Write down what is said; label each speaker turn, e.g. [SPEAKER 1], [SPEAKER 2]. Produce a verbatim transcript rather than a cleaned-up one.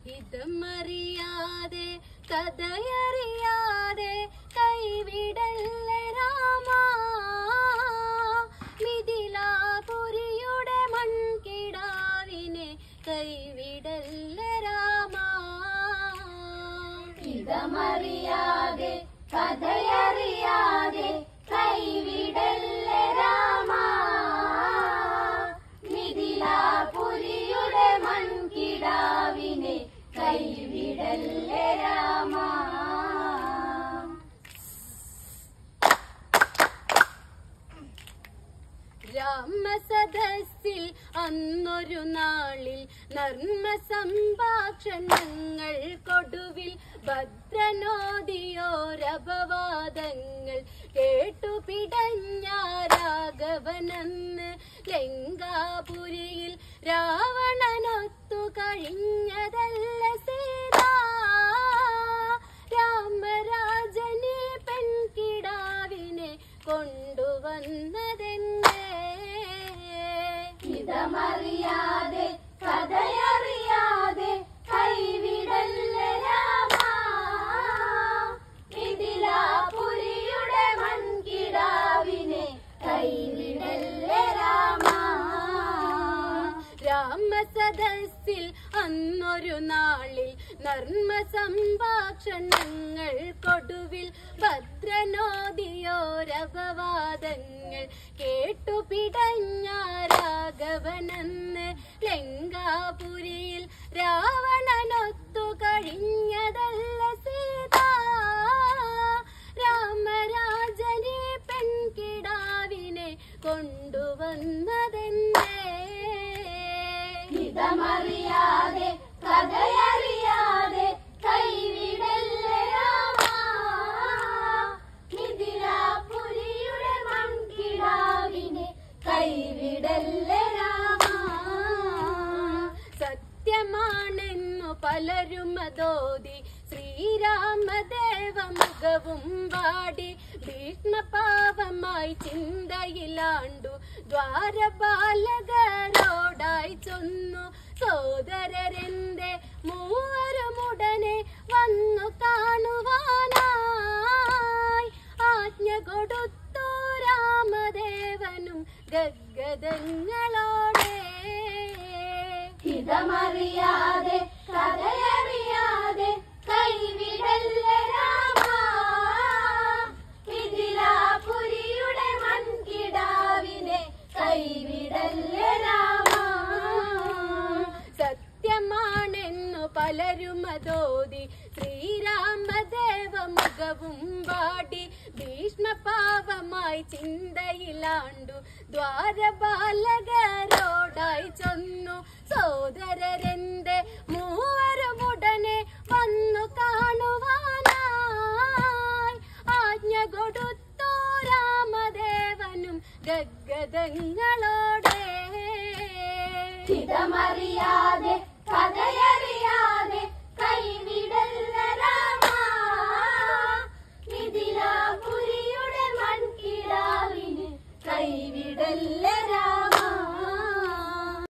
[SPEAKER 1] ഇതമറിയാതെ കഥയറിയാതെ കൈവിടല്ലേ രാമാ മിഥിലാപുരിയുടെ മൺകിടാവിനെ കൈവിടല്ലേ രാമാ ഇതമറിയാതെ കഥയറിയാതെ കൈവിടല്ലേ രാമാ മിഥിലാപുരിയുടെ മൺകിടാവിനെ കൈവിടല്ലേ രാമാ രാമസദസ്സിൽ അന്നൊരു നാളിൽ നർമ്മ സംഭാഷണങ്ങൾ കൊടുവിൽ ഭദ്രനോദിയോരപവാദങ്ങൾ കേട്ടു പിടഞ്ഞ രാഘവനെന്ന് ലങ്കാപുരിയിൽ രാവണനൊത്തു കഴിഞ്ഞതല്ല സീത രാമരാജനെ പെൺകിടാവിനെ കൊണ്ടുവന്നതെന്നേ ഇതമറിയാതെ കഥയറിയാതെ കൈവിടല്ലേ രാമാ മിഥിലാപുരിയുടെ മൺകിടാവിനെ കൈവിടല്ലേ രാമാ രാമസദസ്സിൽ അന്നൊരു നാളിൽ നർമ്മ സംഭാഷണങ്ങൾ കൊടുവിൽ ഭദ്രനോദിയോരപവാദങ്ങൾ കേട്ടു പിടഞ്ഞ രാഘവനെന്ന് ലങ്കാപുരിയിൽ രാവണനൊത്തു കഴിഞ്ഞതല്ല സീത രാമരാജനെ പെൺകിടാവിനെ കൊണ്ടുവന്നതെന്നേ ഇതമറിയാതെ കഥയറിയാതെ കൈവിടല്ലേ രാമാ മിഥിലാപുരിയുടെ മൺകിടാവിനെ കൈവിടല്ലേ രാമാ സത്യമാണെന്നു പലരും അതോതി ശ്രീരാമദേവ മുഖവും വാടി ഭീഷ്മപാവമായി ചിന്തയിലാണ്ടു ദ്വാരപാലകരോടായി ചൊന്നു സോദരരെന്റെ മൂവരുമുടനെ വന്നു കാണുവാനായി ആജ്ഞ കൊടുത്തു രാമദേവനും ഗദ്ഗദങ്ങളോടെ ഇതമറിയാതെ കഥയറിയാതെ കൈവിടല്ലേ രാമാ മിഥിലാപുരിയുടെ മൺകിടാവിനെ കൈവിടല്ലേ രാമാ സത്യമാണെന്നു പലരും അതോതി ശ്രീരാമദേവ മുഖവും വാടി ഭീഷ്മപാവമായി ചിന്തയിലാണ്ടു ദ്വാരപാലകരോടായി ചൊന്നു സോദരരെന്റെ മൂവരുമുടനെ വന്നു കാണുവാനായി ആജ്ഞ കൊടുത്തു രാമദേവനും ഗദ്ഗദങ്ങളോടെ ഇതമറിയാതെ കഥയറിയാതെ